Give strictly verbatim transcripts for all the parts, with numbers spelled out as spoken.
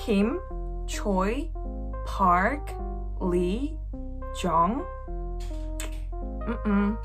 Kim, Choi, Park, Lee, Jung. Mm-mm.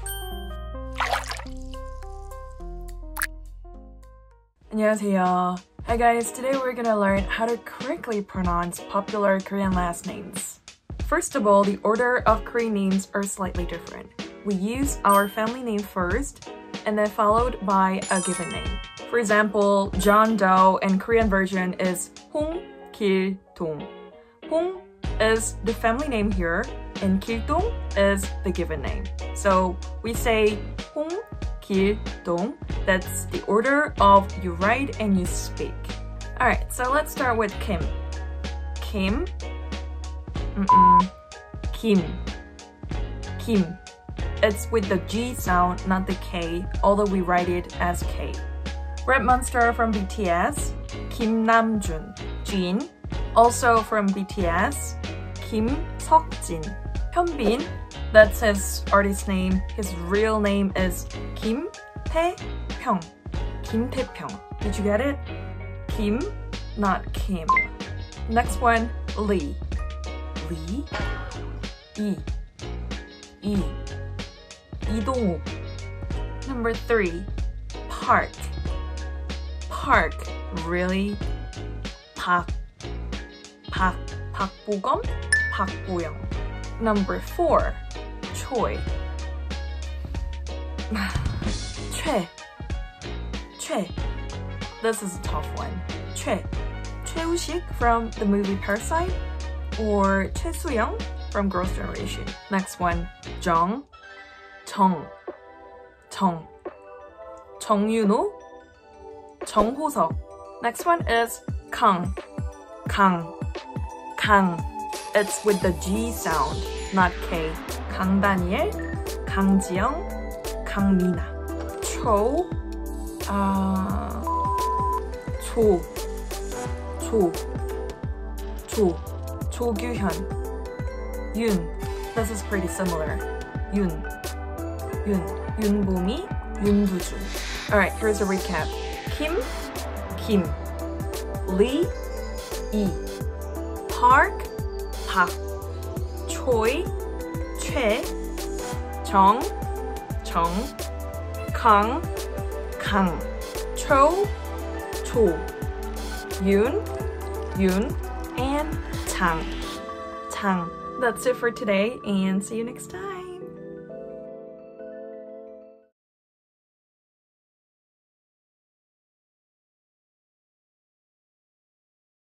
안녕하세요. Hi guys, today we're gonna learn how to correctly pronounce popular Korean last names. First of all, the order of Korean names are slightly different. We use our family name first, and then followed by a given name. For example, John Doe in Korean version is Hong Kil-dong. Hong is the family name here, and Kil-dong is the given name. So we say Hong Kil-dong. That's the order of you write and you speak. Alright, so let's start with Kim. Kim. Mm-mm. Kim. Kim. It's with the G sound, not the K, although we write it as K. Red Monster from B T S, Kim Namjoon. Jin, also from B T S, Kim Seokjin. Hyunbin, that's his artist name. His real name is Kim Tae-pyong. Kim Tae-pyong. Did you get it? Kim, not Kim. Next one, Lee. Lee. E. E. Lee Dong-wook. Number three, Park. Park. Really? Park. Park. Park Bo-gum? Park Bo-young. Number four, Choi. Choi. Choi. This is a tough one. Choi. Choi Woo-sik from the movie Parasite, or Choi Soo-young from Girls' Generation. Next one, Jung. Jung. Jung. Jung Yoon-ho. Jung Ho-seok. Next one is Kang. Kang. Kang. It's with the G sound, not K. Kang Daniel, Kang Ji-young, Kang Mina. Cho, uh, Cho, Cho, Cho, Cho Gyu-hyun. Yoon, this is pretty similar. Yoon, Yoon, Yoon Bo-mi, Yoon Do-jun. Alright, here's a recap. Kim, Kim. Lee, E. Park, Park. Choi, Choi. Jung, Jung. Kang, Kang. Cho, Cho. Yoon, Yoon. And Chang, Chang. That's it for today, and see you next time.